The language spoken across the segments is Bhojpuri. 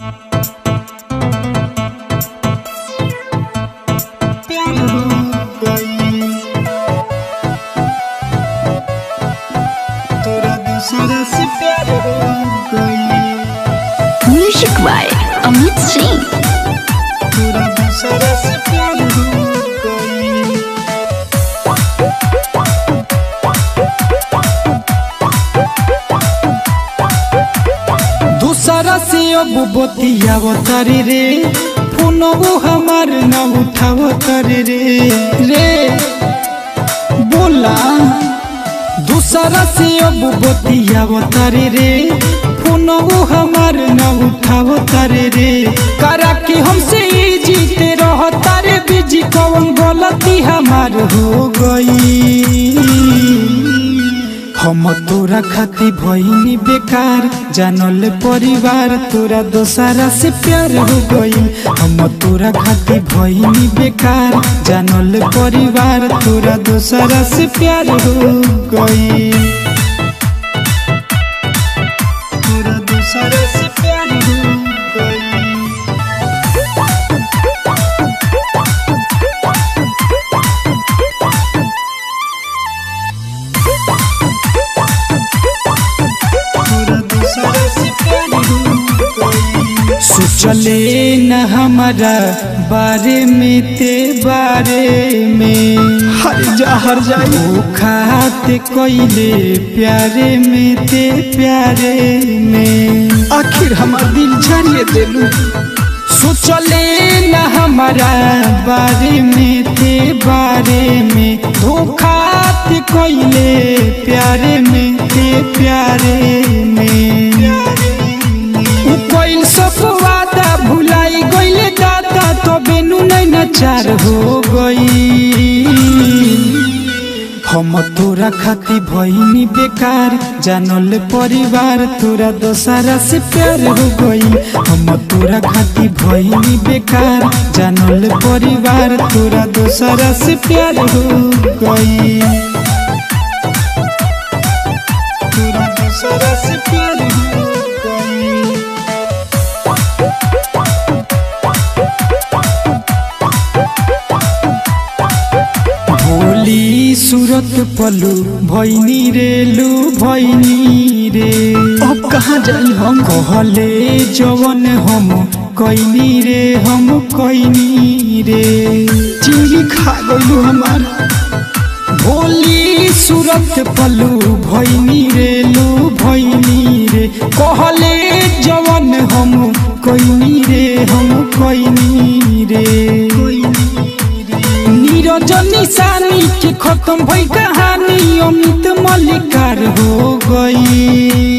प्यार हो गई तोरा दूसरा से प्यार हो गई। Music by Amit Singh. तोरा दूसरा से प्यार हो गई। दूसरा से अब बतियावतारी रे फोनवो हमार न उठावतारी रे बोला। दूसरा से अब बतियावतारी रे फोनवो हमार न उठावतारी रे। करा कि हमसे जीते रहता रे बिजी कौन गलती हमार हो गई। हम तोरा खाती भइनी बेकार जानल परिवार तोरा दोसरा से प्यार हो गई। हम तोरा खाती भइनी बेकार जानल परिवार तोरा दोसरा से प्यार हो गई। तोरा दोसरा से प्यार हो गई। सोचले न हमारा बारे में ते बारे में हर जाई खाते कोइले प्यारे में ते प्यारे में आखिर हमार दिल छाड़िए देलू। सोचले न हमारा बारे में ते बारे में धोखात कोइले प्यारे में ते प्यारे में। कोई सब वादा भुलाई गईले दादा तो बेनू नहीं नचार हो गई। हम तोरा खाती भइनी बेकार जानल परिवार तोरा दोसरा से प्यार हो गई। हम तोरा खाती भइनी बेकार जानल परिवार तोरा दोसरा से प्यार हो गई। तोरा दोसरा से प्यार हो गई। भोली सूरत पलू भैनी रे लू भैनी रे। अब कहाँ जाई हम कहले जवन हम कैनी रे हम कैनी रे चिंगी खा गलू हमार। भोली सूरत पलू भैनी रे लू भैनी रे कहले जवन हम कैनी रे हम कैनी रे। नीरजनी सानी के खत्म भई कहानी अमित मल्लिकार हो गई।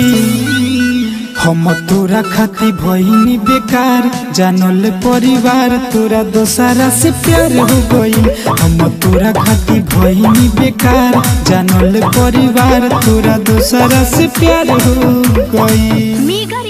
हम तोरा खाती भइनी बेकार जानल परिवार तोरा दोसरा से प्यार हो गई। हम तोरा खाती भइनी बेकार जानल परिवार तोरा दोसरा से प्यार हो गई।